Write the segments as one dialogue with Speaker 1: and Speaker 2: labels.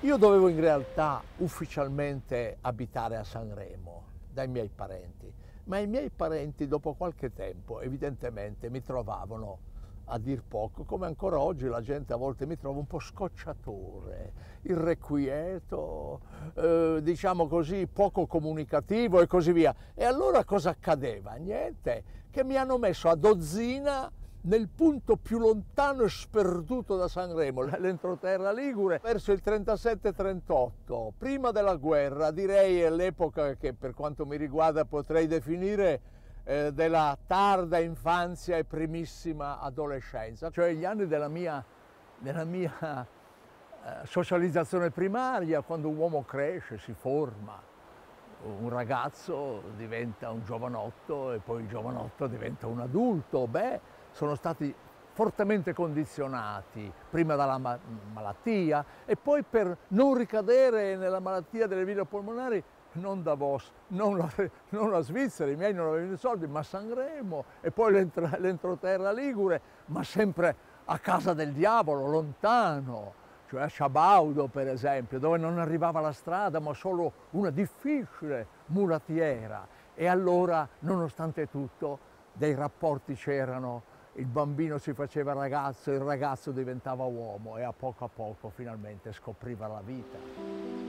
Speaker 1: Io dovevo in realtà ufficialmente abitare a Sanremo dai miei parenti, ma i miei parenti dopo qualche tempo evidentemente mi trovavano a dir poco, come ancora oggi la gente a volte mi trova un po' scocciatore, irrequieto, diciamo così, poco comunicativo e così via. E allora cosa accadeva? Niente, che mi hanno messo a dozzina nel punto più lontano e sperduto da Sanremo, l'entroterra ligure, verso il 37-38, prima della guerra, direi all'epoca che per quanto mi riguarda potrei definire della tarda infanzia e primissima adolescenza, cioè gli anni della mia socializzazione primaria, quando un uomo cresce, si forma, un ragazzo diventa un giovanotto e poi il giovanotto diventa un adulto. Beh, sono stati fortemente condizionati prima dalla malattia e poi per non ricadere nella malattia delle ville polmonari non Davos, non la Svizzera, i miei non avevano i soldi, ma Sanremo e poi l'entroterra ligure, ma sempre a casa del diavolo, lontano, cioè a Sciabaudo per esempio, dove non arrivava la strada ma solo una difficile mulattiera. E allora, nonostante tutto, dei rapporti c'erano, il bambino si faceva ragazzo, il ragazzo diventava uomo e a poco finalmente scopriva la vita.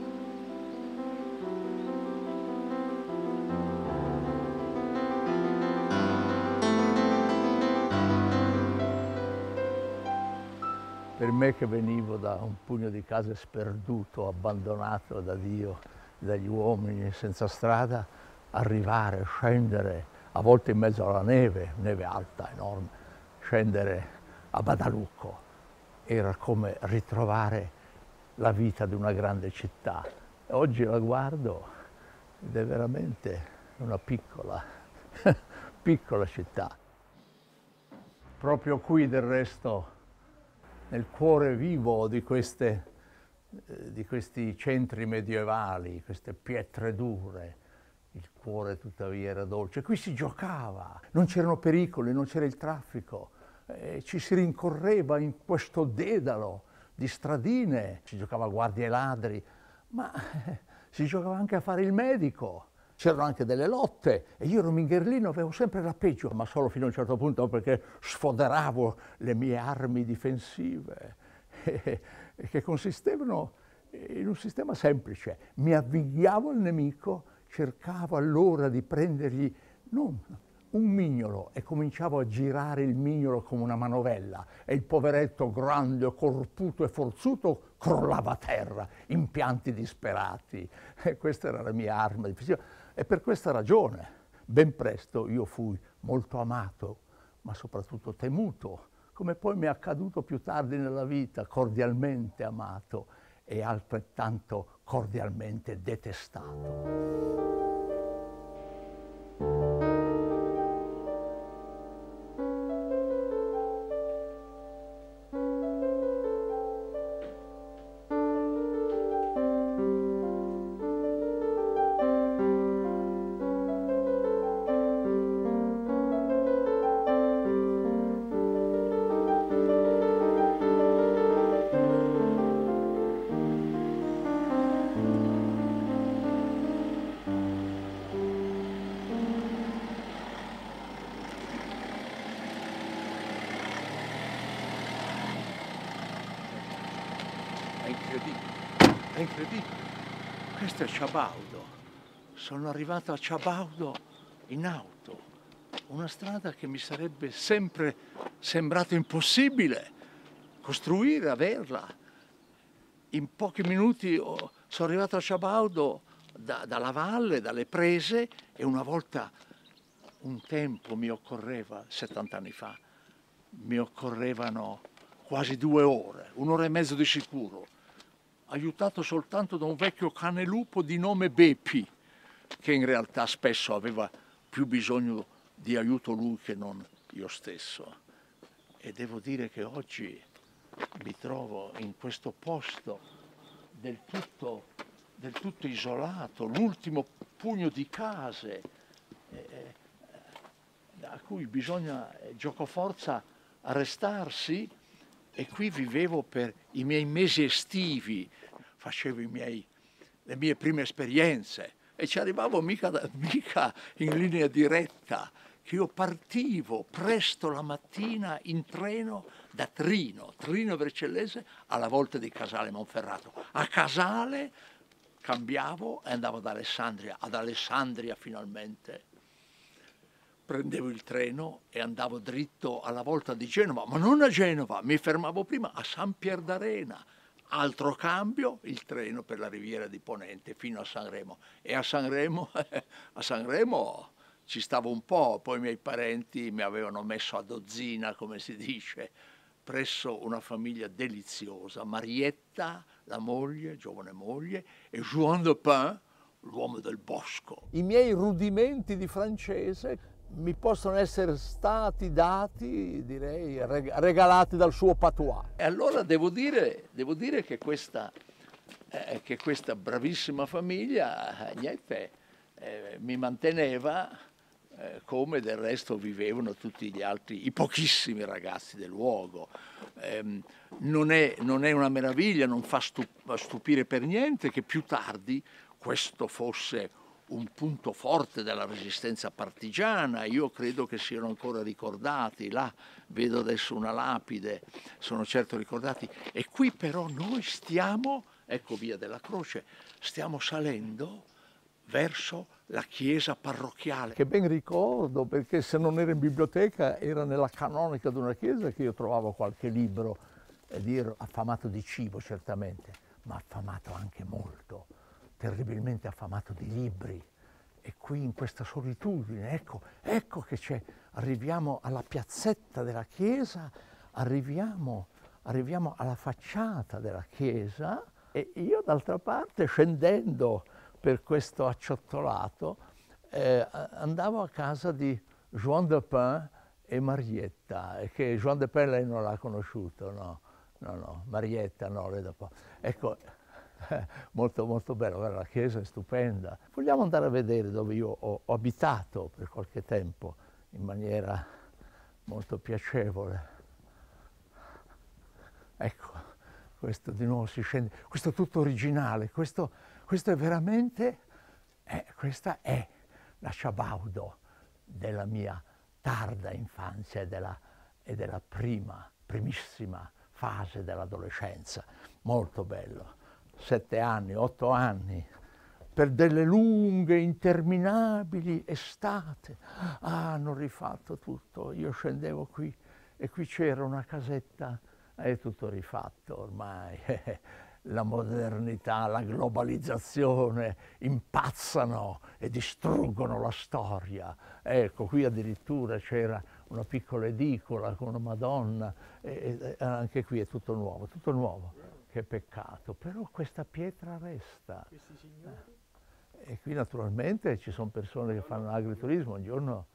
Speaker 1: Per me che venivo da un pugno di case sperduto, abbandonato da Dio, dagli uomini, senza strada, arrivare, scendere, a volte in mezzo alla neve, neve alta, enorme, scendere a Badalucco, era come ritrovare la vita di una grande città. Oggi la guardo ed è veramente una piccola, piccola città. Proprio qui del resto, nel cuore vivo di questi centri medievali, queste pietre dure, il cuore tuttavia era dolce. Qui si giocava, non c'erano pericoli, non c'era il traffico, ci si rincorreva in questo dedalo di stradine, si giocava a guardie e ladri, ma si giocava anche a fare il medico. C'erano anche delle lotte e io ero mingherlino, avevo sempre la peggio, ma solo fino a un certo punto perché sfoderavo le mie armi difensive, che consistevano in un sistema semplice. Mi avvinghiavo al nemico, cercavo allora di prendergli non un mignolo e cominciavo a girare il mignolo come una manovella e il poveretto grande, corputo e forzuto crollava a terra in pianti disperati. E questa era la mia arma difensiva. E per questa ragione, ben presto io fui molto amato, ma soprattutto temuto, come poi mi è accaduto più tardi nella vita, cordialmente amato e altrettanto cordialmente detestato. È incredibile, è incredibile. Questo è Sciabaudo. Sono arrivato a Sciabaudo in auto. Una strada che mi sarebbe sempre sembrato impossibile costruire, averla. In pochi minuti sono arrivato a Sciabaudo dalla valle, dalle prese e una volta, un tempo mi occorreva, 70 anni fa, mi occorrevano quasi 2 ore, 1 ora e mezzo di sicuro, aiutato soltanto da un vecchio cane lupo di nome Bepi, che in realtà spesso aveva più bisogno di aiuto lui che non io stesso. E devo dire che oggi mi trovo in questo posto del tutto isolato, l'ultimo pugno di case a cui bisogna giocoforza arrestarsi, e qui vivevo per i miei mesi estivi, facevo le mie prime esperienze e ci arrivavo mica in linea diretta, che io partivo presto la mattina in treno da Trino Vercellese, alla volta di Casale Monferrato. A Casale cambiavo e andavo ad Alessandria finalmente. Prendevo il treno e andavo dritto alla volta di Genova, ma non a Genova, mi fermavo prima a San Pier d'Arena. Altro cambio, il treno per la Riviera di Ponente fino a Sanremo. E a Sanremo ci stavo un po', poi i miei parenti mi avevano messo a dozzina, come si dice, presso una famiglia deliziosa, Marietta, la moglie, giovane moglie, e Juan de Pin, l'uomo del bosco. I miei rudimenti di francese mi possono essere stati dati, direi, regalati dal suo patois. E allora devo dire che questa bravissima famiglia, niente, mi manteneva come del resto vivevano tutti gli altri, i pochissimi ragazzi del luogo. Non è una meraviglia, non fa stupire per niente che più tardi questo fosse un punto forte della resistenza partigiana. Io credo che siano ancora ricordati, là vedo adesso una lapide, sono certo ricordati. E qui però noi stiamo, ecco Via della Croce, stiamo salendo verso la chiesa parrocchiale. Che ben ricordo, perché se non era in biblioteca era nella canonica di una chiesa che io trovavo qualche libro, affamato di cibo certamente, ma affamato anche molto, terribilmente affamato di libri. E qui in questa solitudine, ecco che c'è, arriviamo alla piazzetta della chiesa, arriviamo alla facciata della chiesa e io d'altra parte, scendendo per questo acciottolato, andavo a casa di Juan de Pin e Marietta, e che Juan de Pin lei non l'ha conosciuto, no, Marietta no, lei dopo. Ecco, molto molto bello, la chiesa è stupenda. Vogliamo andare a vedere dove io ho abitato per qualche tempo in maniera molto piacevole. Ecco, questo di nuovo si scende, questo è tutto originale, questo è veramente, questa è la Sciabaudo della mia tarda infanzia e della primissima fase dell'adolescenza. Molto bello. 7 anni, 8 anni, per delle lunghe, interminabili estate. Hanno rifatto tutto. Io scendevo qui e qui c'era una casetta, è tutto rifatto ormai. La modernità, la globalizzazione impazzano e distruggono la storia. Ecco, qui addirittura c'era una piccola edicola con una Madonna, e anche qui è tutto nuovo, tutto nuovo. Che peccato, però questa pietra resta.
Speaker 2: Questi signori?
Speaker 1: E qui naturalmente ci sono persone che fanno agriturismo, un giorno,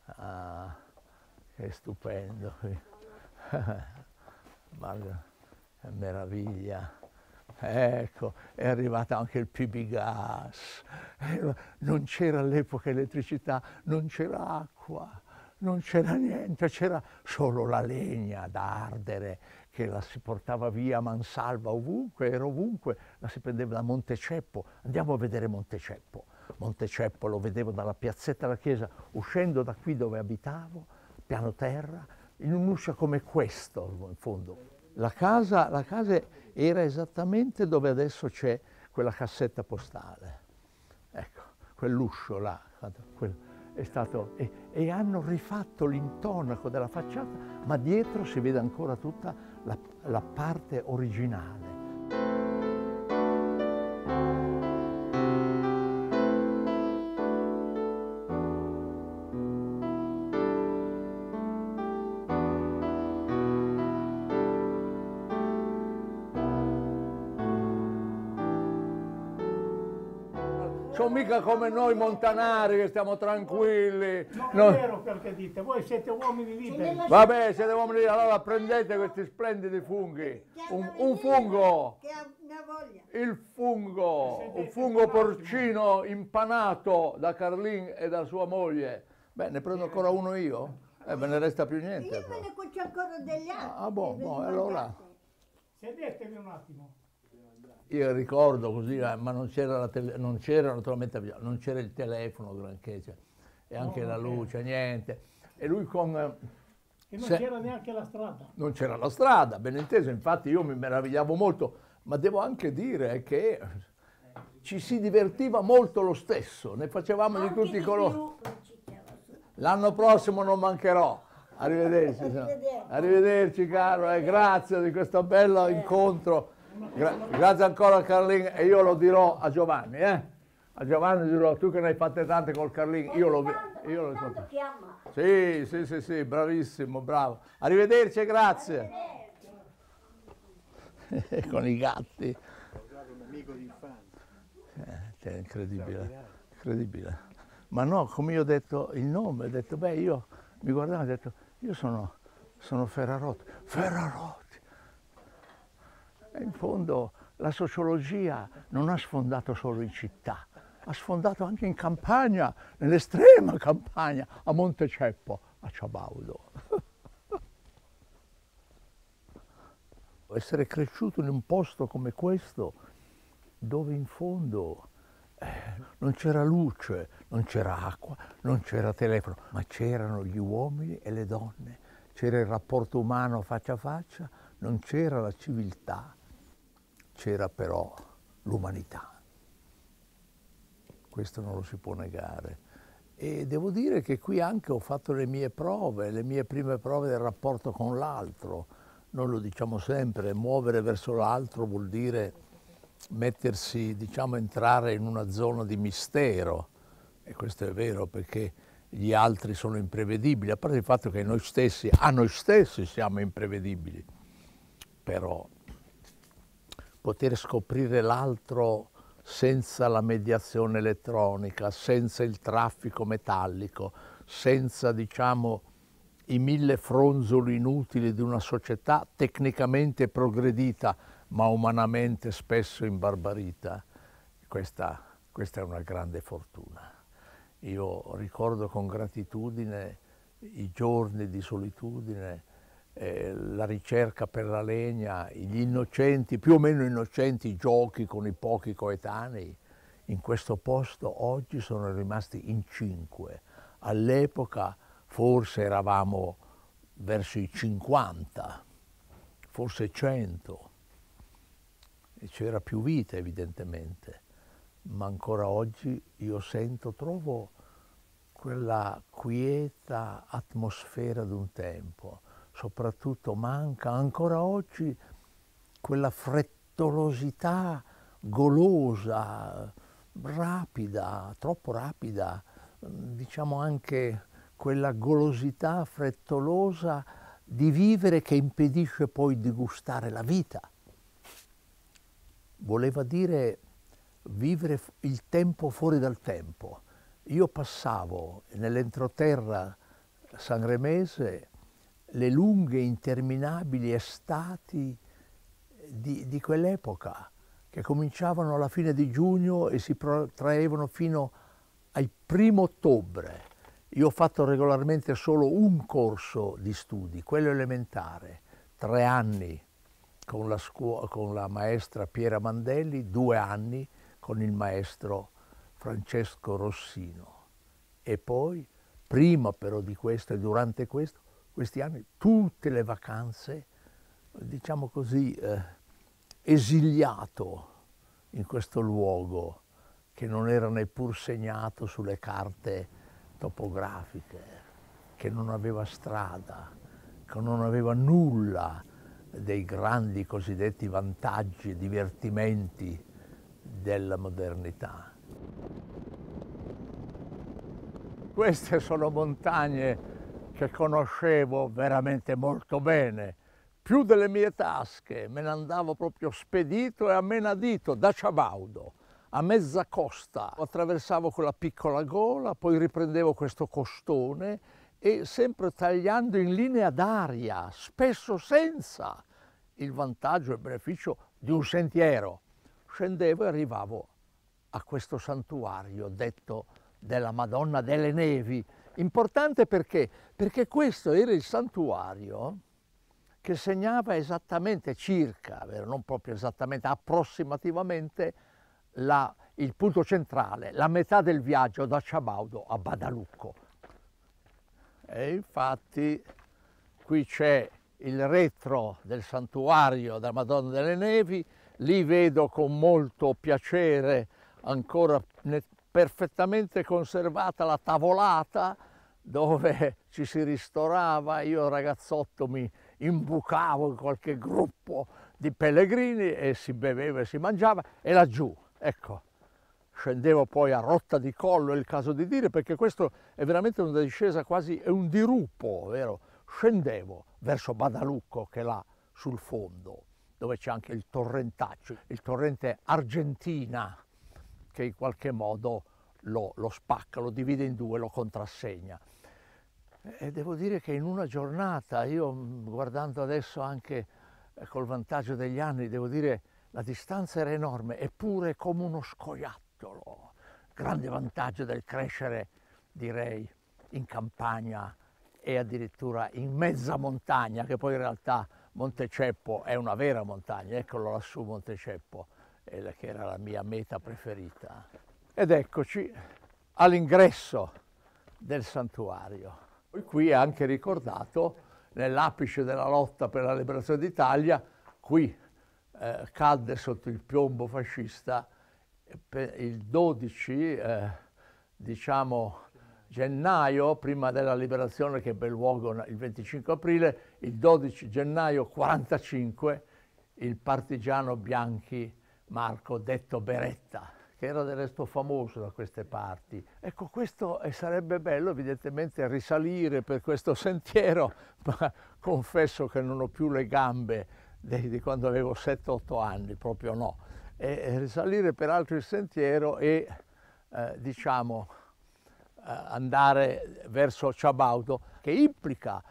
Speaker 1: che stupendo qui. Guarda, che meraviglia. Ecco, è arrivato anche il PB gas. Non c'era all'epoca elettricità, non c'era acqua, non c'era niente, c'era solo la legna da ardere, che la si portava via a mansalva ovunque, era ovunque, la si prendeva da Monteceppo. Andiamo a vedere Monteceppo. Monteceppo lo vedevo dalla piazzetta della chiesa, uscendo da qui dove abitavo, piano terra, in un'uscia come questo, in fondo. La casa era esattamente dove adesso c'è quella cassetta postale. Ecco, quell'uscio là, è stato, e hanno rifatto l'intonaco della facciata, ma dietro si vede ancora tutta la parte originale. Sono mica come noi montanari che stiamo tranquilli.
Speaker 2: Non è vero quel che dite, voi siete uomini liberi.
Speaker 1: Vabbè, siete uomini liberi, allora prendete questi splendidi funghi. Un fungo, il fungo, un fungo porcino impanato da Carlin e da sua moglie. Beh, ne prendo ancora uno io? Me ne resta più niente.
Speaker 3: Io me ne cuocio ancora degli altri.
Speaker 1: Allora.
Speaker 2: Sedetevi un attimo.
Speaker 1: io ricordo così, ma non c'era naturalmente, non c'era il telefono granché, cioè, e anche la luce, niente. E lui con...
Speaker 2: E non c'era neanche la strada.
Speaker 1: Non c'era la strada, ben inteso, infatti io mi meravigliavo molto, ma devo anche dire che ci si divertiva molto lo stesso, ne facevamo di tutti i colori. L'anno prossimo non mancherò. Arrivederci. Arrivederci caro, e grazie di questo bello incontro. Grazie ancora a Carlin, e io lo dirò a Giovanni, A Giovanni dirò, tu che ne hai fatte tante col Carlin, io lo chiama. Sì, bravissimo, bravo. Arrivederci e grazie. Con i gatti.
Speaker 3: Un amico di infanzia.
Speaker 1: È incredibile, incredibile. Ma no, come io ho detto il nome, ho detto, beh, io mi guardavo e ho detto, io sono Ferrarotti. Ferrarotti! E in fondo la sociologia non ha sfondato solo in città, ha sfondato anche in campagna, nell'estrema campagna, a Monteceppo, a Ciabaudo. Essere cresciuto in un posto come questo, dove in fondo non c'era luce, non c'era acqua, non c'era telefono, ma c'erano gli uomini e le donne, c'era il rapporto umano faccia a faccia, non c'era la civiltà, c'era però l'umanità. Questo non lo si può negare. E devo dire che qui anche ho fatto le mie prove, le mie prime prove del rapporto con l'altro. Noi lo diciamo sempre, muovere verso l'altro vuol dire mettersi, diciamo, entrare in una zona di mistero, e questo è vero perché gli altri sono imprevedibili, a parte il fatto che noi stessi siamo imprevedibili, però poter scoprire l'altro senza la mediazione elettronica, senza il traffico metallico, senza, diciamo, i 1000 fronzoli inutili di una società tecnicamente progredita, ma umanamente spesso imbarbarita, questa è una grande fortuna. Io ricordo con gratitudine i giorni di solitudine, la ricerca per la legna, gli innocenti, più o meno innocenti giochi con i pochi coetanei. In questo posto oggi sono rimasti in 5. All'epoca forse eravamo verso i 50, forse 100. E c'era più vita evidentemente, ma ancora oggi io trovo quella quieta atmosfera d'un tempo, soprattutto manca ancora oggi quella frettolosità golosa, rapida, troppo rapida, diciamo anche quella golosità frettolosa di vivere che impedisce poi di gustare la vita. Voleva dire vivere il tempo fuori dal tempo. Io passavo nell'entroterra sanremese le lunghe, interminabili estati di quell'epoca, che cominciavano alla fine di giugno e si protraevano fino al 1° ottobre. Io ho fatto regolarmente solo un corso di studi, quello elementare, 3 anni con la maestra Piera Mandelli, 2 anni con il maestro Francesco Rossino. E poi, prima però di questo e durante questi anni, tutte le vacanze, diciamo così, esiliato in questo luogo che non era neppur segnato sulle carte topografiche, che non aveva strada, che non aveva nulla dei grandi cosiddetti vantaggi e divertimenti della modernità. Queste sono montagne che conoscevo veramente molto bene, più delle mie tasche, me ne andavo proprio spedito e ammenadito da Ciabaudo a mezza costa. Attraversavo quella piccola gola, poi riprendevo questo costone e sempre tagliando in linea d'aria, spesso senza il vantaggio e il beneficio di un sentiero. Scendevo e arrivavo a questo santuario detto della Madonna delle Nevi. Importante perché? Perché questo era il santuario che segnava esattamente, circa, non proprio esattamente, approssimativamente il punto centrale, la metà del viaggio da Ciabaudo a Badalucco. E infatti qui c'è il retro del santuario della Madonna delle Nevi, lì vedo con molto piacere ancora perfettamente conservata la tavolata dove ci si ristorava. Io ragazzotto mi imbucavo in qualche gruppo di pellegrini e si beveva e si mangiava, e laggiù, ecco, scendevo poi a rotta di collo, è il caso di dire, perché questo è veramente una discesa quasi, è un dirupo, vero? Scendevo verso Badalucco, che è là sul fondo, dove c'è anche il torrentaccio, il torrente Argentina, che in qualche modo lo spacca, lo divide in due, lo contrassegna. E devo dire che in una giornata, io guardando adesso anche col vantaggio degli anni, devo dire la distanza era enorme, eppure come uno scoiattolo. Grande vantaggio del crescere, direi, in campagna e addirittura in mezza montagna, che poi in realtà Monte Ceppo è una vera montagna, eccolo lassù Monte Ceppo, che era la mia meta preferita. Ed eccoci all'ingresso del santuario. Qui è anche ricordato, nell'apice della lotta per la liberazione d'Italia, qui cadde sotto il piombo fascista il 12 diciamo, gennaio, prima della liberazione che ebbe luogo il 25 aprile, il 12 gennaio 45, il partigiano Bianchi Marco, detto Beretta, che era del resto famoso da queste parti. Ecco, questo sarebbe bello evidentemente risalire per questo sentiero, ma confesso che non ho più le gambe di quando avevo 7-8 anni, proprio no. E risalire peraltro il sentiero e diciamo andare verso Ciabaudo, che implica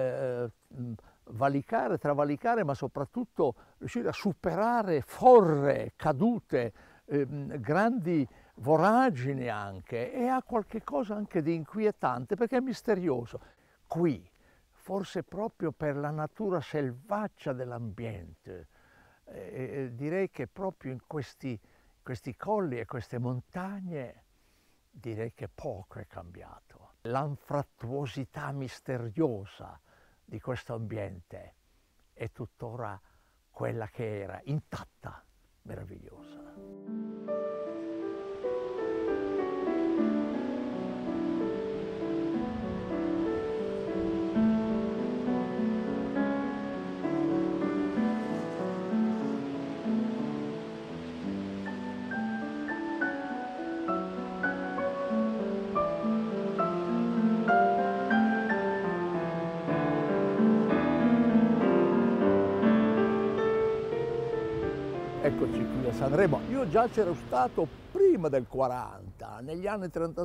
Speaker 1: valicare, travalicare, ma soprattutto riuscire a superare forre, cadute, grandi voragini anche, e ha qualche cosa anche di inquietante perché è misterioso. Qui, forse proprio per la natura selvaggia dell'ambiente, direi che proprio in questi colli e queste montagne direi che poco è cambiato. L'anfrattuosità misteriosa di questo ambiente è tuttora quella che era, intatta, meravigliosa. Eccoci qui a Sanremo. Io già c'ero stato prima del 40, negli anni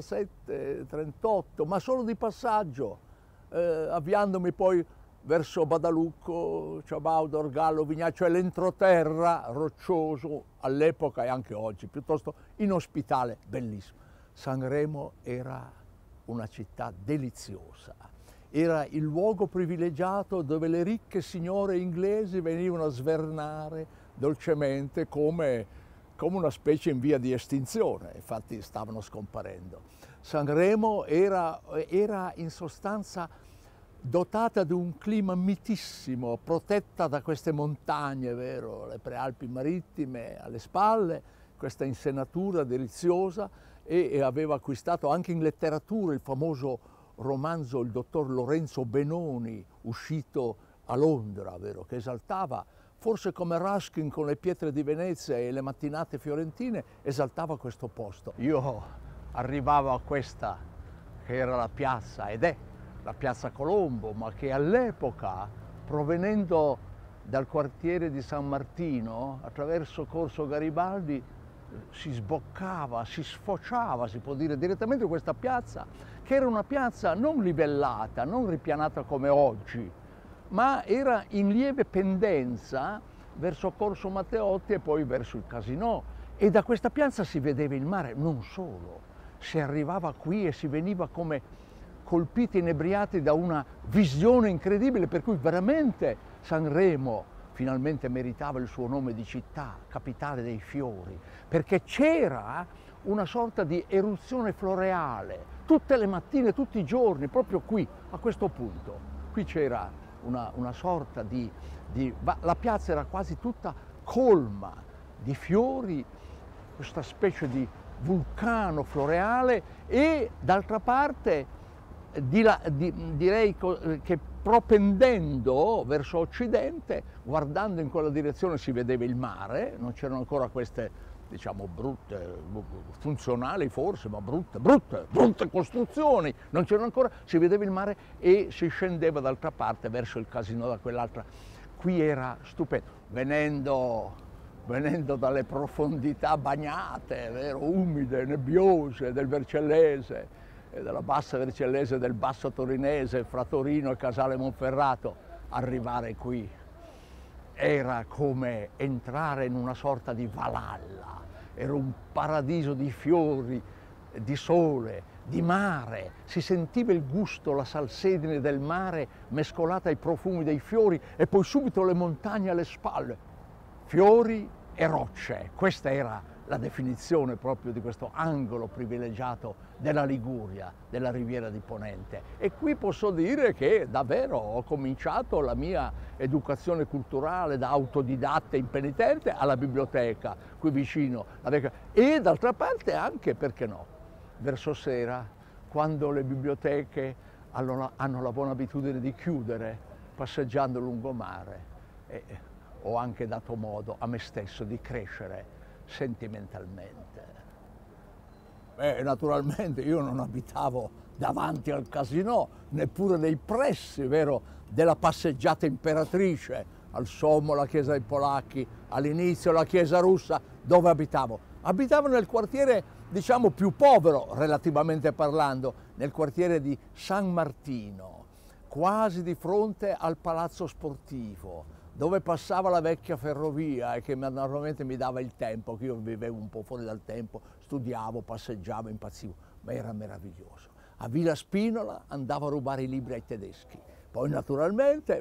Speaker 1: 37-38, ma solo di passaggio, avviandomi poi verso Badalucco, Ciabaudo, Orgallo, Vignale, cioè l'entroterra roccioso all'epoca e anche oggi, piuttosto inospitale, bellissimo. Sanremo era una città deliziosa. Era il luogo privilegiato dove le ricche signore inglesi venivano a svernare dolcemente come una specie in via di estinzione, infatti stavano scomparendo. Sanremo era in sostanza dotata di un clima mitissimo, protetta da queste montagne, vero? Le prealpi marittime alle spalle, questa insenatura deliziosa, e aveva acquistato anche in letteratura il famoso romanzo Il dottor Lorenzo Benoni, uscito a Londra, vero? Che esaltava, forse come Ruskin con Le pietre di Venezia e Le mattinate fiorentine, esaltava questo posto. Io arrivavo a questa che era la piazza, ed è la piazza Colombo, ma che all'epoca, provenendo dal quartiere di San Martino, attraverso Corso Garibaldi, si sboccava, si sfociava, si può dire, direttamente in questa piazza, che era una piazza non livellata, non ripianata come oggi, ma era in lieve pendenza verso Corso Matteotti e poi verso il Casinò, e da questa piazza si vedeva il mare. Non solo, si arrivava qui e si veniva come colpiti, inebriati da una visione incredibile, per cui veramente Sanremo finalmente meritava il suo nome di città, capitale dei fiori, perché c'era una sorta di eruzione floreale, tutte le mattine, tutti i giorni, proprio qui, a questo punto. Qui c'era una sorta la piazza era quasi tutta colma di fiori, questa specie di vulcano floreale, e d'altra parte direi che propendendo verso occidente, guardando in quella direzione si vedeva il mare, non c'erano ancora queste, diciamo, brutte, funzionali forse, ma brutte costruzioni, non c'erano ancora, si vedeva il mare e si scendeva d'altra parte verso il Casinò da quell'altra. Qui era stupendo, venendo dalle profondità bagnate, vero, umide, nebbiose del Vercellese, della bassa Vercellese, del basso torinese, fra Torino e Casale Monferrato, arrivare qui era come entrare in una sorta di Valhalla, era un paradiso di fiori, di sole, di mare, si sentiva il gusto, la salsedine del mare mescolata ai profumi dei fiori e poi subito le montagne alle spalle, fiori e rocce. Questa era la definizione proprio di questo angolo privilegiato della Liguria, della Riviera di Ponente. E qui posso dire che davvero ho cominciato la mia educazione culturale da autodidatta impenitente alla biblioteca, qui vicino, e d'altra parte anche, perché no, verso sera, quando le biblioteche hanno la buona abitudine di chiudere, passeggiando lungomare, ho anche dato modo a me stesso di crescere sentimentalmente. Naturalmente io non abitavo davanti al Casinò, neppure nei pressi, vero, della passeggiata imperatrice, al sommo la chiesa dei Polacchi, all'inizio la chiesa russa. Dove abitavo? Abitavo nel quartiere, diciamo, più povero, relativamente parlando, nel quartiere di San Martino, quasi di fronte al palazzo sportivo, dove passava la vecchia ferrovia e che normalmente mi dava il tempo, che io vivevo un po' fuori dal tempo, studiavo, passeggiavo, impazzivo, ma era meraviglioso. A Villa Spinola andavo a rubare i libri ai tedeschi, poi naturalmente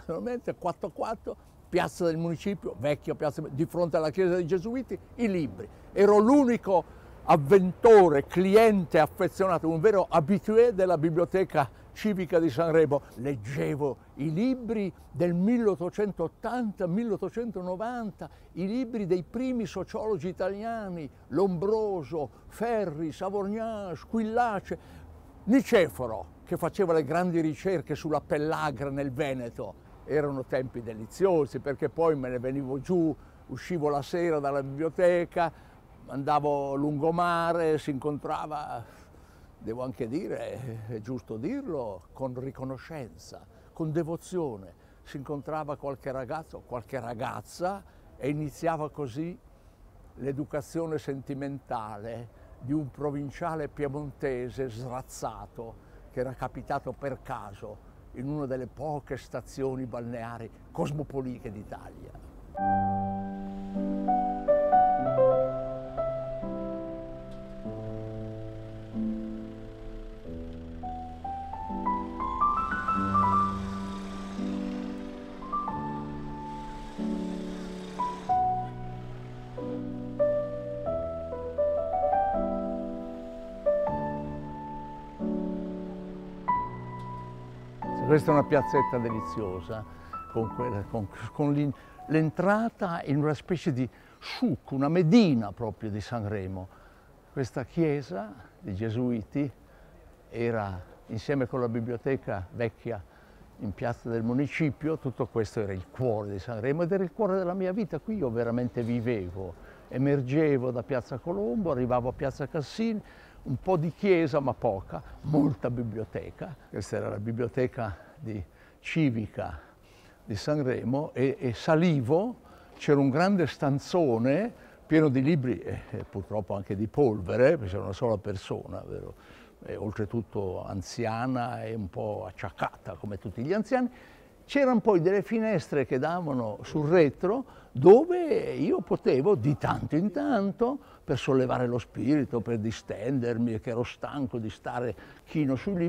Speaker 1: 4-4, piazza del municipio, vecchia piazza, di fronte alla chiesa dei Gesuiti, i libri. Ero l'unico avventore, cliente affezionato, un vero habitué della biblioteca civica di Sanremo. Leggevo i libri del 1880-1890, i libri dei primi sociologi italiani, Lombroso, Ferri, Savognat, Squillace, Niceforo, che faceva le grandi ricerche sulla pellagra nel Veneto. Erano tempi deliziosi, perché poi me ne venivo giù, uscivo la sera dalla biblioteca, andavo lungomare, si incontrava, devo anche dire, è giusto dirlo, con riconoscenza, con devozione. Si incontrava qualche ragazzo, qualche ragazza e iniziava così l'educazione sentimentale di un provinciale piemontese srazzato che era capitato per caso in una delle poche stazioni balneari cosmopoliche d'Italia. Questa è una piazzetta deliziosa, con l'entrata in una specie di souk, una medina proprio di Sanremo. Questa chiesa dei Gesuiti era, insieme con la biblioteca vecchia in piazza del municipio, tutto questo era il cuore di Sanremo ed era il cuore della mia vita. Qui io veramente vivevo, emergevo da piazza Colombo, arrivavo a piazza Cassini, un po' di chiesa ma poca, molta biblioteca. Questa era la biblioteca civica di Sanremo e salivo, c'era un grande stanzone pieno di libri e purtroppo anche di polvere, perché c'era una sola persona, vero? E oltretutto anziana e un po' acciaccata come tutti gli anziani. C'erano poi delle finestre che davano sul retro dove io potevo di tanto in tanto, per sollevare lo spirito, per distendermi, che ero stanco di stare chino sui libri,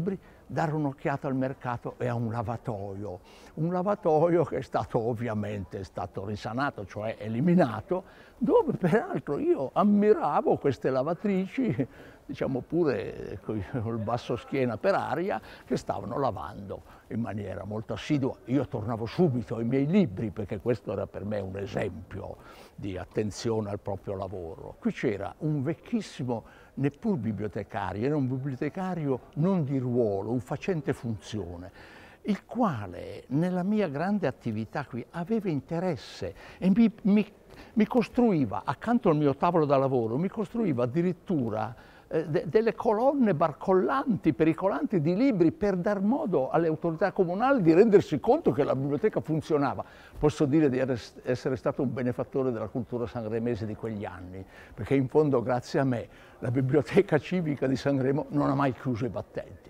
Speaker 1: dare un'occhiata al mercato e a un lavatoio che è stato ovviamente risanato, cioè eliminato, dove peraltro io ammiravo queste lavatrici, diciamo pure col basso schiena per aria, che stavano lavando in maniera molto assidua. Io tornavo subito ai miei libri, perché questo era per me un esempio di attenzione al proprio lavoro. Qui c'era un vecchissimo, neppur bibliotecario, era un bibliotecario non di ruolo, un facente funzione, il quale nella mia grande attività qui aveva interesse e mi costruiva, accanto al mio tavolo da lavoro, mi costruiva addirittura delle colonne barcollanti, pericolanti di libri per dar modo alle autorità comunali di rendersi conto che la biblioteca funzionava. Posso dire di essere stato un benefattore della cultura sanremese di quegli anni, perché in fondo grazie a me la biblioteca civica di Sanremo non ha mai chiuso i battenti.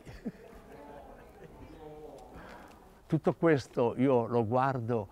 Speaker 1: Tutto questo io lo guardo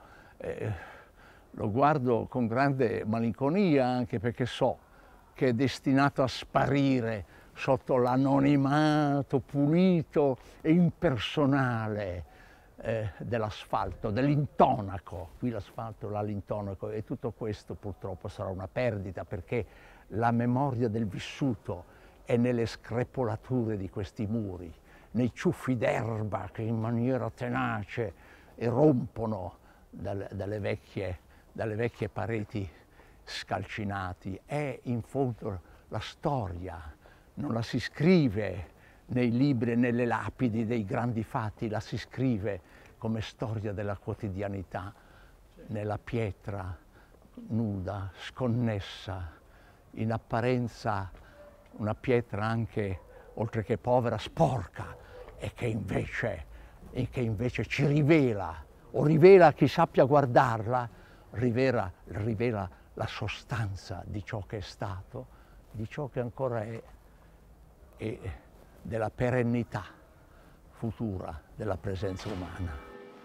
Speaker 1: con grande malinconia, anche perché so che è destinato a sparire sotto l'anonimato pulito e impersonale dell'asfalto, dell'intonaco. Qui l'asfalto, là l'intonaco, e tutto questo purtroppo sarà una perdita, perché la memoria del vissuto è nelle screpolature di questi muri, nei ciuffi d'erba che in maniera tenace irrompono dalle vecchie pareti scalcinati. È in fondo la storia, non la si scrive nei libri e nelle lapidi dei grandi fatti, la si scrive come storia della quotidianità, nella pietra nuda, sconnessa, in apparenza una pietra anche, oltre che povera, sporca, e che invece ci rivela, o rivela a chi sappia guardarla, rivela la sostanza di ciò che è stato, di ciò che ancora è, e della perennità futura della presenza umana.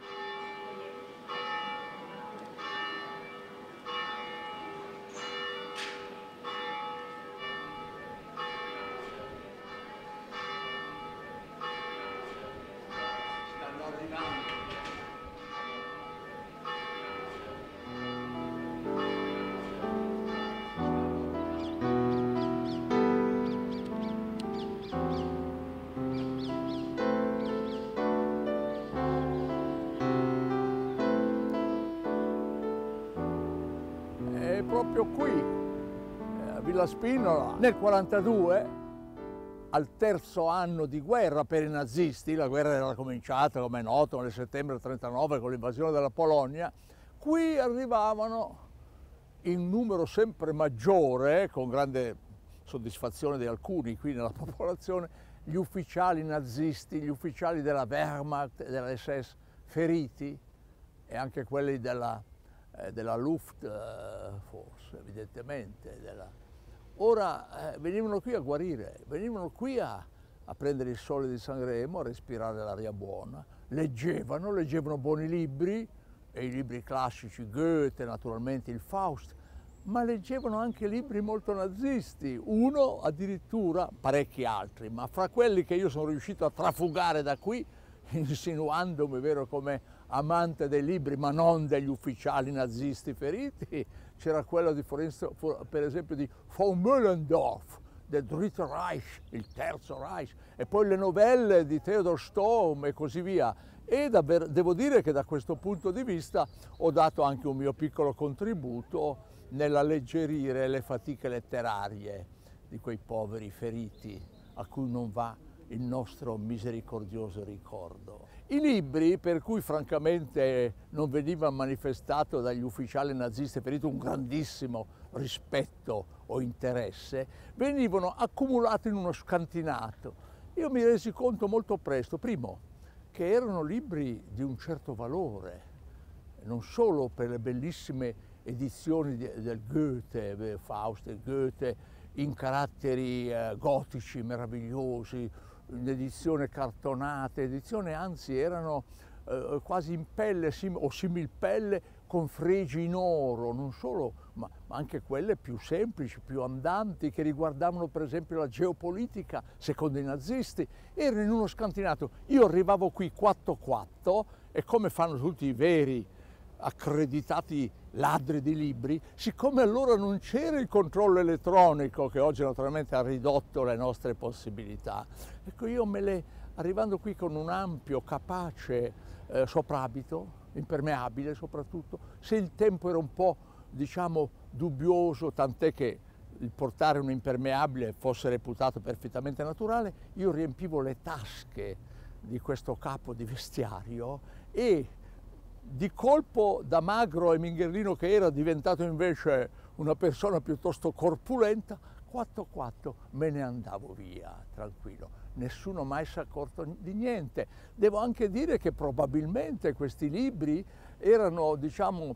Speaker 1: Proprio qui, a Villa Spinola, nel 1942, al terzo anno di guerra per i nazisti, la guerra era cominciata, come è noto, nel settembre 1939 con l'invasione della Polonia, qui arrivavano in numero sempre maggiore, con grande soddisfazione di alcuni qui nella popolazione, gli ufficiali nazisti, gli ufficiali della Wehrmacht e della SS feriti, e anche quelli della Luftwaffe, evidentemente. Ora venivano qui a guarire, venivano qui a prendere il sole di Sanremo, a respirare l'aria buona, leggevano buoni libri, e i libri classici, Goethe, naturalmente il Faust, ma leggevano anche libri molto nazisti, uno addirittura, parecchi altri, ma fra quelli che io sono riuscito a trafugare da qui, insinuandomi, vero, come amante dei libri, ma non degli ufficiali nazisti feriti, c'era quello per esempio di von Müllendorf, del Dritte Reich, il Terzo Reich, e poi le novelle di Theodor Storm e così via. E devo dire che da questo punto di vista ho dato anche un mio piccolo contributo nell'alleggerire le fatiche letterarie di quei poveri feriti a cui non va il nostro misericordioso ricordo. I libri, per cui francamente non veniva manifestato dagli ufficiali nazisti feriti un grandissimo rispetto o interesse, venivano accumulati in uno scantinato. Io mi resi conto molto presto, primo, che erano libri di un certo valore, non solo per le bellissime edizioni del Goethe, Faust e Goethe, in caratteri gotici meravigliosi, in edizione cartonate, edizioni anzi erano quasi in pelle o similpelle con fregi in oro, non solo, ma anche quelle più semplici, più andanti, che riguardavano per esempio la geopolitica secondo i nazisti. Erano in uno scantinato. Io arrivavo qui 4-4 e come fanno tutti i veri accreditati ladri di libri, siccome allora non c'era il controllo elettronico che oggi naturalmente ha ridotto le nostre possibilità, ecco io arrivando qui con un ampio, capace soprabito, impermeabile soprattutto, se il tempo era un po' diciamo dubbioso, tant'è che il portare un impermeabile fosse reputato perfettamente naturale, io riempivo le tasche di questo capo di vestiario e di colpo, da magro e mingherlino che era diventato invece una persona piuttosto corpulenta, 4-4 me ne andavo via tranquillo. Nessuno mai si è accorto di niente. Devo anche dire che probabilmente questi libri erano, diciamo,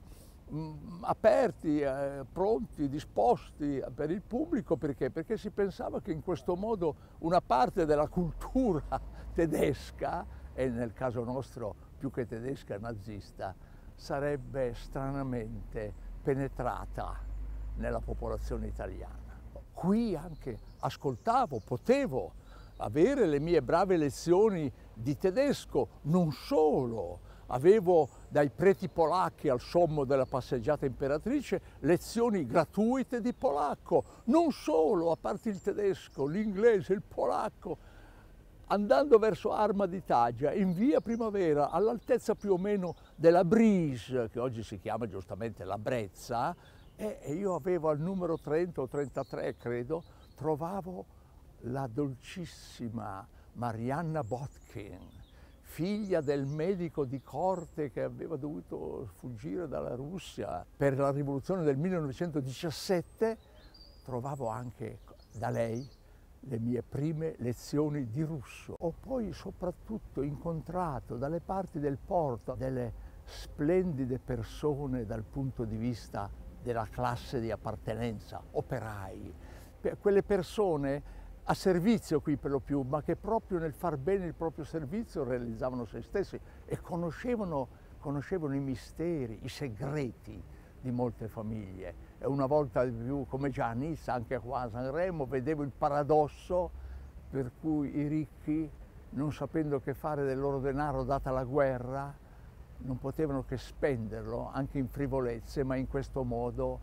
Speaker 1: aperti, pronti, disposti per il pubblico, perché si pensava che in questo modo una parte della cultura tedesca, e nel caso nostro più che tedesca nazista, sarebbe stranamente penetrata nella popolazione italiana. Qui anche ascoltavo, potevo avere le mie brave lezioni di tedesco, non solo, avevo dai preti polacchi al sommo della passeggiata imperatrice lezioni gratuite di polacco, non solo, a parte il tedesco, l'inglese, il polacco. Andando verso Arma di Taggia, in via Primavera, all'altezza più o meno della Brise, che oggi si chiama giustamente la Brezza, e io avevo al numero 30 o 33, credo, trovavo la dolcissima Marianna Botkin, figlia del medico di corte che aveva dovuto fuggire dalla Russia per la rivoluzione del 1917, trovavo anche da lei le mie prime lezioni di russo. Ho poi soprattutto incontrato dalle parti del porto delle splendide persone dal punto di vista della classe di appartenenza, operai, quelle persone a servizio qui per lo più, ma che proprio nel far bene il proprio servizio realizzavano se stessi e conoscevano i misteri, i segreti di molte famiglie. E una volta di più, come già a Nizza, anche qua a Sanremo, vedevo il paradosso per cui i ricchi, non sapendo che fare del loro denaro data la guerra, non potevano che spenderlo anche in frivolezze, ma in questo modo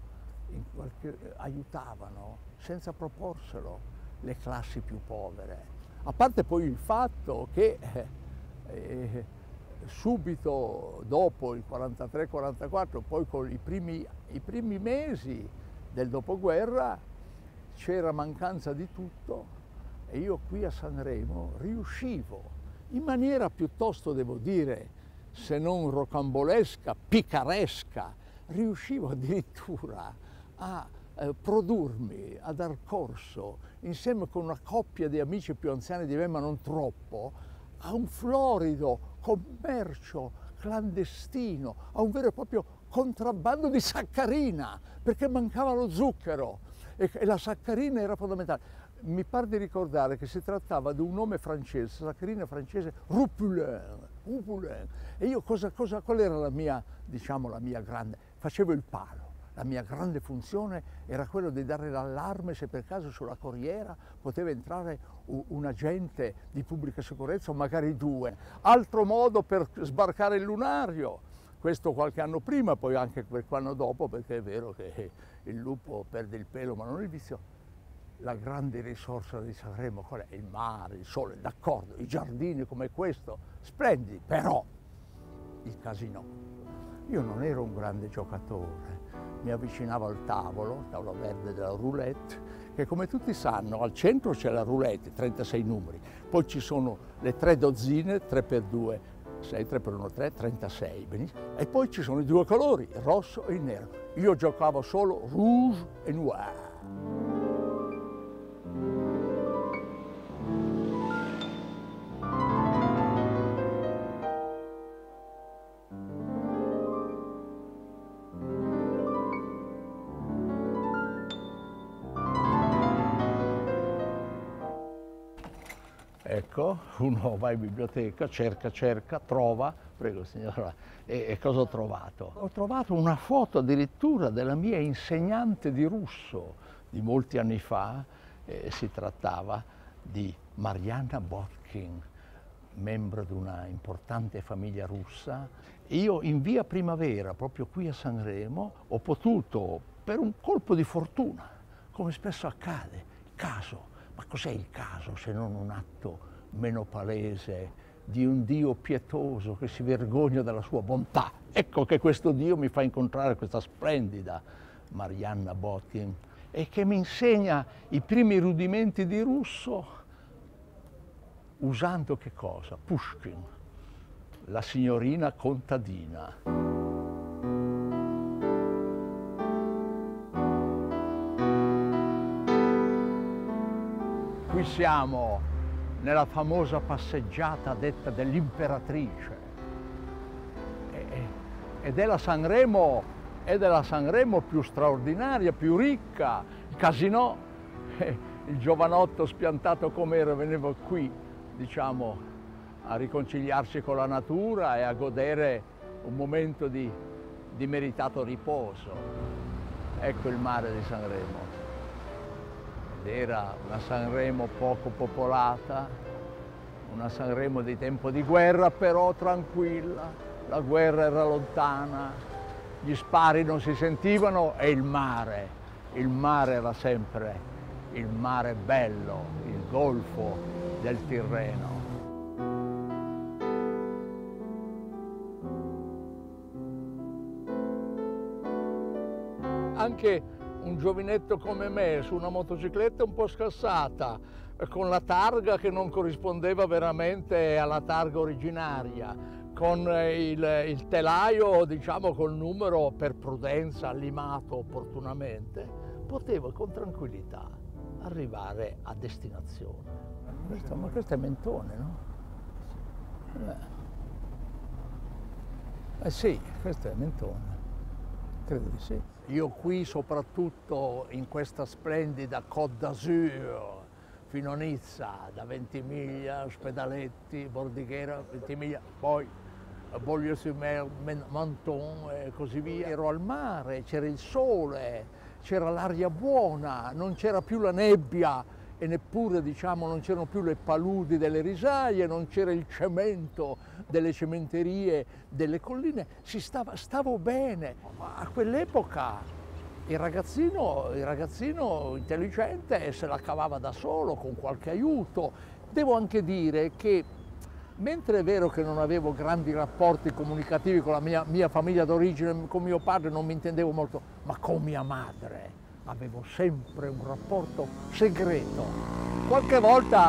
Speaker 1: aiutavano, senza proporselo, le classi più povere. A parte poi il fatto che subito dopo il 43-44, poi con i primi mesi del dopoguerra, c'era mancanza di tutto e io qui a Sanremo riuscivo, in maniera piuttosto, devo dire, se non rocambolesca, picaresca, riuscivo addirittura a produrmi, a dar corso, insieme con una coppia di amici più anziani di me, ma non troppo, a un florido commercio clandestino, a un vero e proprio contrabbando di saccarina, perché mancava lo zucchero e la saccarina era fondamentale. Mi pare di ricordare che si trattava di un nome francese, saccarina francese, Rupulin. E io qual era la mia, diciamo, la mia grande, facevo il palo. La mia grande funzione era quello di dare l'allarme se per caso sulla corriera poteva entrare un agente di pubblica sicurezza o magari due. Altro modo per sbarcare il lunario, questo qualche anno prima, poi anche qualche anno dopo, perché è vero che il lupo perde il pelo ma non il vizio. La grande risorsa di Sanremo qual è? Il mare, il sole, d'accordo, i giardini come questo, splendidi, però il casinò. Io non ero un grande giocatore, mi avvicinavo al tavolo verde della roulette, che come tutti sanno al centro c'è la roulette, 36 numeri, poi ci sono le 3 dozzine, 3x2, 6, 3x1, 3, 36, benissimo, e poi ci sono i 2 colori, il rosso e il nero. Io giocavo solo rouge e noir. Ecco, uno va in biblioteca, cerca, trova, prego signora, e cosa ho trovato? Ho trovato una foto addirittura della mia insegnante di russo di molti anni fa, si trattava di Marianna Botkin, membro di una importante famiglia russa. Io in via Primavera, proprio qui a Sanremo, ho potuto, per un colpo di fortuna, come spesso accade, caso. Ma cos'è il caso se non un atto meno palese di un Dio pietoso che si vergogna della sua bontà? Ecco che questo Dio mi fa incontrare questa splendida Marianna Botkin e che mi insegna i primi rudimenti di russo usando che cosa? Pushkin, la signorina contadina. Qui siamo nella famosa passeggiata detta dell'imperatrice ed è la Sanremo più straordinaria, più ricca. Il Casinò, il giovanotto spiantato com'era, veniva qui, diciamo, a riconciliarsi con la natura e a godere un momento di meritato riposo. Ecco il mare di Sanremo. Era una Sanremo poco popolata, una Sanremo di tempo di guerra, però tranquilla, la guerra era lontana, gli spari non si sentivano e il mare era sempre il mare bello, il golfo del Tirreno. Anche un giovinetto come me su una motocicletta un po' scassata, con la targa che non corrispondeva veramente alla targa originaria, con il telaio, diciamo, col numero per prudenza limato opportunamente, potevo con tranquillità arrivare a destinazione. Ma questo è Mentone, no? Sì, questo è Mentone, credo di sì. Io qui, soprattutto in questa splendida Côte d'Azur, fino a Nizza, da Ventimiglia, Ospedaletti, Bordighera, Ventimiglia, poi Beaulieu-sur-Mer, Menton e così via. Ero al mare, c'era il sole, c'era l'aria buona, non c'era più la nebbia e neppure, diciamo, non c'erano più le paludi delle risaie, non c'era il cemento delle cementerie delle colline, stavo bene. A quell'epoca il ragazzino intelligente se la cavava da solo con qualche aiuto. Devo anche dire che, mentre è vero che non avevo grandi rapporti comunicativi con la mia famiglia d'origine, con mio padre non mi intendevo molto, ma con mia madre avevo sempre un rapporto segreto. Qualche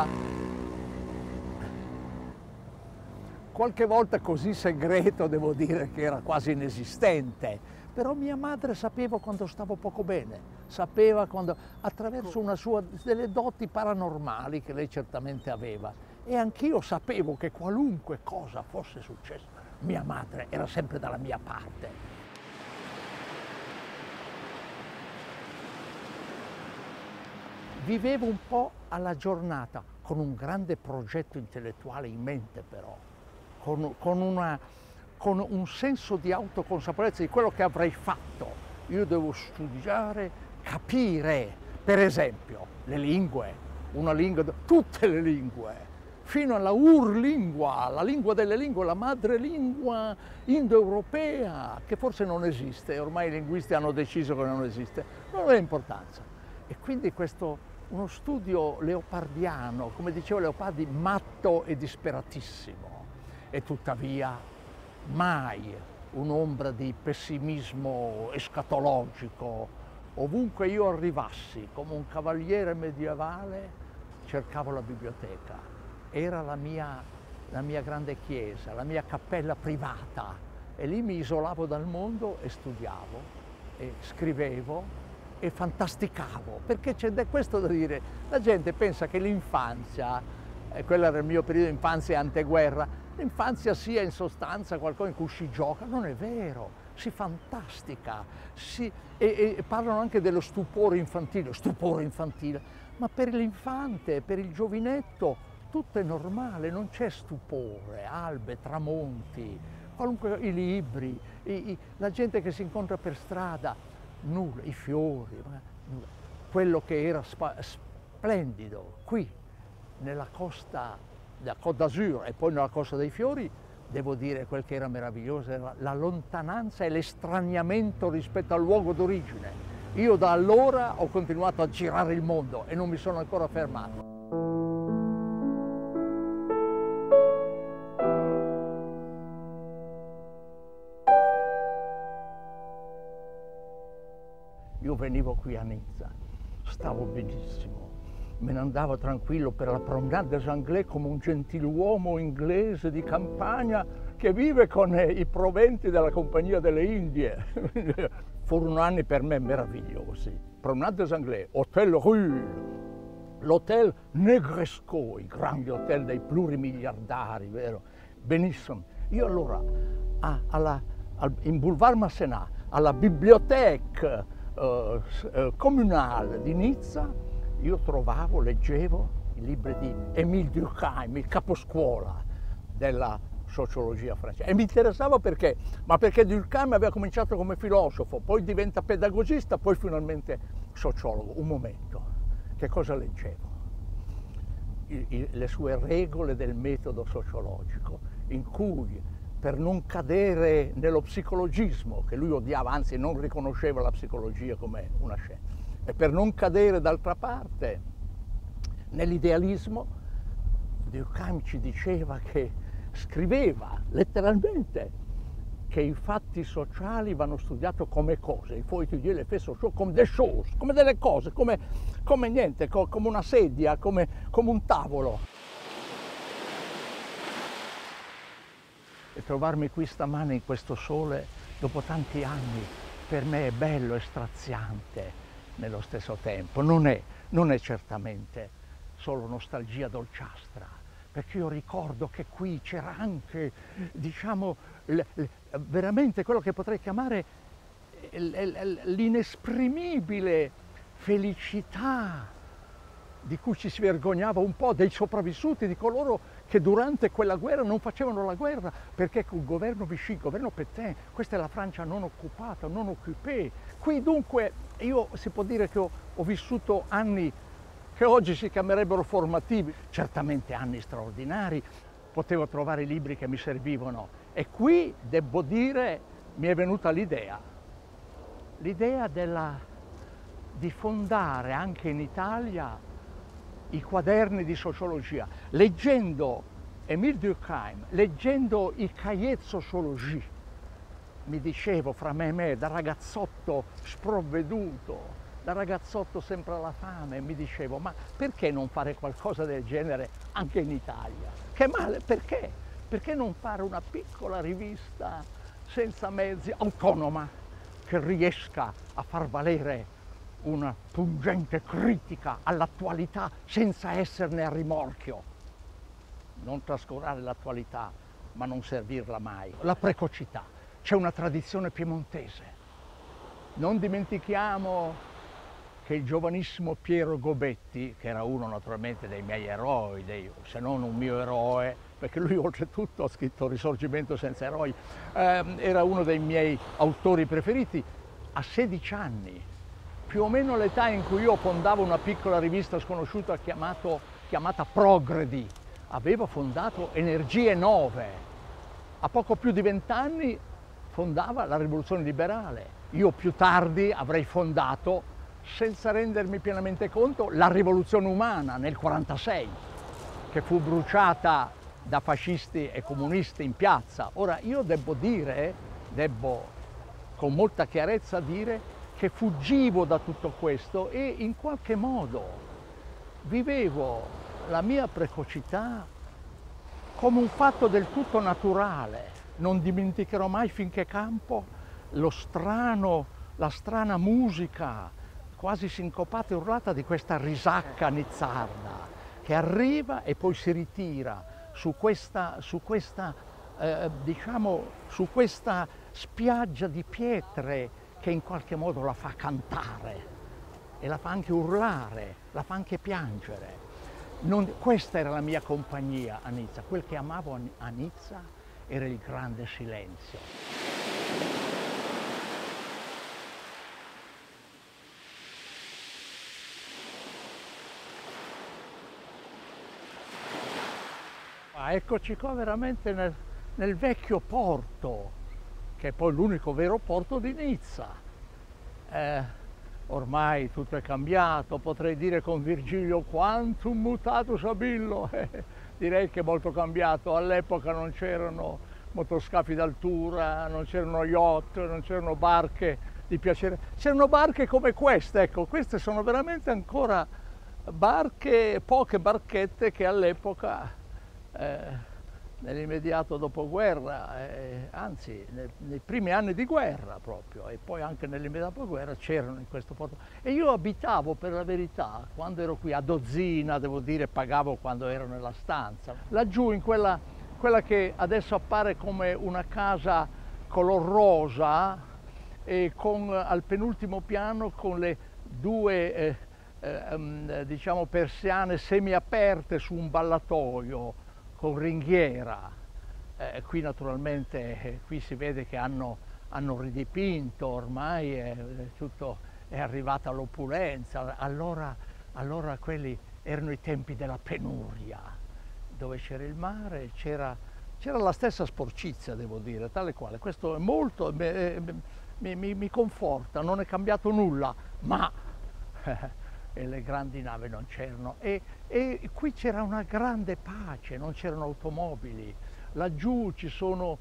Speaker 1: volta così segreto, devo dire, che era quasi inesistente. Però mia madre sapeva quando stavo poco bene, sapeva quando, attraverso delle doti paranormali che lei certamente aveva. E anch'io sapevo che qualunque cosa fosse successo, mia madre era sempre dalla mia parte. Vivevo un po' alla giornata, con un grande progetto intellettuale in mente però, con un senso di autoconsapevolezza di quello che avrei fatto. Io devo studiare, capire, per esempio, le lingue, tutte le lingue, fino alla urlingua, la lingua delle lingue, la madrelingua indoeuropea, che forse non esiste, ormai i linguisti hanno deciso che non esiste, non ha importanza. E quindi uno studio leopardiano, come diceva Leopardi, matto e disperatissimo, e tuttavia mai un'ombra di pessimismo escatologico. Ovunque io arrivassi, come un cavaliere medievale, cercavo la biblioteca. Era la mia grande chiesa, la mia cappella privata, e lì mi isolavo dal mondo e studiavo, e scrivevo, e fantasticavo, perché c'è questo da dire. La gente pensa che l'infanzia, quello era il mio periodo di infanzia anteguerra, l'infanzia sia in sostanza qualcosa in cui si gioca. Non è vero, si fantastica, e parlano anche dello stupore infantile, ma per l'infante, per il giovinetto, tutto è normale, non c'è stupore, albe, tramonti, qualunque, i libri, la gente che si incontra per strada, nulla, i fiori, nulla. Quello che era splendido qui, nella costa, la Côte d'Azur e poi nella Costa dei Fiori, devo dire quel che era meraviglioso era la lontananza e l'estraniamento rispetto al luogo d'origine. Io da allora ho continuato a girare il mondo e non mi sono ancora fermato. Io venivo qui a Nizza, stavo benissimo, me ne andavo tranquillo per la Promenade des Anglais come un gentiluomo inglese di campagna che vive con i proventi della Compagnia delle Indie. Furono anni per me meravigliosi. Promenade des Anglais, Hotel Ruhl, l'Hotel Negresco, i grandi hotel dei plurimiliardari, vero? Benissimo. Io allora, in Boulevard Masséna, alla biblioteca comunale di Nizza, io trovavo, leggevo i libri di Émile Durkheim, il caposcuola della sociologia francese. E mi interessava perché? Ma perché Durkheim aveva cominciato come filosofo, poi diventa pedagogista, poi finalmente sociologo. Un momento, che cosa leggevo? Le sue regole del metodo sociologico, in cui per non cadere nello psicologismo, che lui odiava, anzi non riconosceva la psicologia come una scienza, e per non cadere d'altra parte nell'idealismo, Durkheim ci diceva che scriveva letteralmente che i fatti sociali vanno studiati come cose, il faut étudier les faits sociaux comme des choses, come delle cose, come niente, come una sedia, come un tavolo. E trovarmi qui stamane in questo sole, dopo tanti anni, per me è bello e straziante nello stesso tempo. Non è certamente solo nostalgia dolciastra, perché io ricordo che qui c'era anche, diciamo, veramente quello che potrei chiamare l'inesprimibile felicità di cui ci si vergognava un po' dei sopravvissuti, di coloro che durante quella guerra non facevano la guerra, perché il governo Vichy, il governo Pétain, questa è la Francia non occupata, non occupée. Qui dunque io si può dire che ho vissuto anni che oggi si chiamerebbero formativi, certamente anni straordinari, potevo trovare i libri che mi servivano e qui, devo dire, mi è venuta l'idea di fondare anche in Italia i quaderni di sociologia, leggendo Émile Durkheim, leggendo i Cahiers de Sociologie, mi dicevo fra me e me, da ragazzotto sprovveduto, da ragazzotto sempre alla fame, mi dicevo, ma perché non fare qualcosa del genere anche in Italia? Che male, perché? Perché non fare una piccola rivista senza mezzi, autonoma, che riesca a far valere una pungente critica all'attualità senza esserne a rimorchio. Non trascurare l'attualità, ma non servirla mai. La precocità. C'è una tradizione piemontese. Non dimentichiamo che il giovanissimo Piero Gobetti, che era uno naturalmente dei miei eroi, se non un mio eroe, perché lui oltretutto ha scritto Risorgimento senza eroi, era uno dei miei autori preferiti, a 16 anni, più o meno l'età in cui io fondavo una piccola rivista sconosciuta chiamata Progredi, aveva fondato Energie Nove. A poco più di 20 anni fondava la Rivoluzione Liberale. Io più tardi avrei fondato, senza rendermi pienamente conto, la Rivoluzione Umana nel 1946, che fu bruciata da fascisti e comunisti in piazza. Ora io devo con molta chiarezza dire che fuggivo da tutto questo e in qualche modo vivevo la mia precocità come un fatto del tutto naturale. Non dimenticherò mai finché campo la strana musica quasi sincopata e urlata di questa risacca nizzarda che arriva e poi si ritira su questa spiaggia di pietre che in qualche modo la fa cantare e la fa anche urlare, la fa anche piangere. Questa era la mia compagnia a Nizza, quel che amavo a Nizza era il grande silenzio. Eccoci qua veramente nel vecchio porto, che è poi l'unico vero porto di Nizza. Ormai tutto è cambiato, potrei dire con Virgilio quantum mutatus ab illo, direi che è molto cambiato. All'epoca non c'erano motoscafi d'altura, non c'erano yacht, non c'erano barche di piacere, c'erano barche come queste, ecco, queste sono veramente ancora barche, poche barchette che all'epoca nell'immediato dopoguerra, anzi nei primi anni di guerra proprio, e poi anche nell'immediato dopoguerra c'erano in questo porto. E io abitavo, per la verità, quando ero qui a dozzina, devo dire, pagavo quando ero nella stanza. Laggiù in quella che adesso appare come una casa color rosa e con al penultimo piano con le due diciamo persiane semiaperte su un ballatoio con ringhiera. Qui naturalmente qui si vede che hanno ridipinto, ormai tutto è arrivata all'opulenza. Allora quelli erano i tempi della penuria, dove c'era il mare, c'era la stessa sporcizia, devo dire, tale quale. Questo è molto, mi conforta, non è cambiato nulla, ma e le grandi navi non c'erano. E qui c'era una grande pace, non c'erano automobili. Laggiù c'è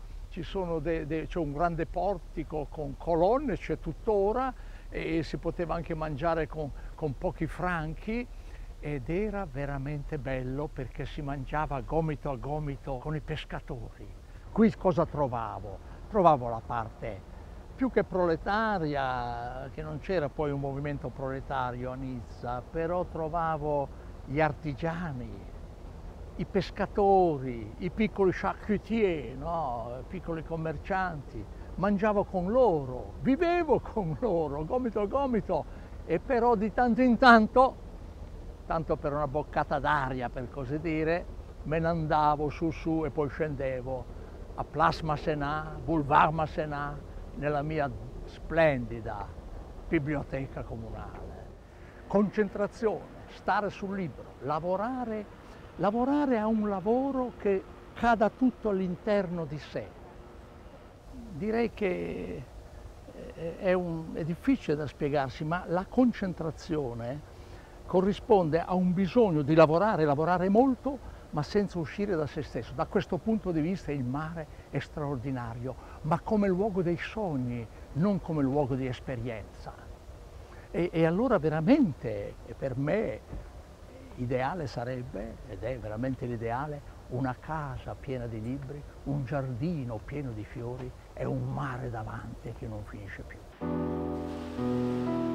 Speaker 1: un grande portico con colonne, c'è tuttora, e si poteva anche mangiare con pochi franchi, ed era veramente bello perché si mangiava gomito a gomito con i pescatori. Qui cosa trovavo? Trovavo la parte più che proletaria, che non c'era poi un movimento proletario a Nizza, però trovavo gli artigiani, i pescatori, i piccoli charcutier, no? Piccoli commercianti. Mangiavo con loro, vivevo con loro, gomito a gomito, e però di tanto in tanto, tanto per una boccata d'aria per così dire, me ne andavo su e poi scendevo a Place Masséna, Boulevard Masséna, nella mia splendida biblioteca comunale. Concentrazione, stare sul libro, lavorare a un lavoro che cada tutto all'interno di sé. Direi che è difficile da spiegarsi, ma la concentrazione corrisponde a un bisogno di lavorare molto, ma senza uscire da se stesso. Da questo punto di vista il mare è straordinario, ma come luogo dei sogni, non come luogo di esperienza. E allora veramente per me ideale sarebbe, ed è veramente l'ideale, una casa piena di libri, un giardino pieno di fiori e un mare davanti che non finisce più.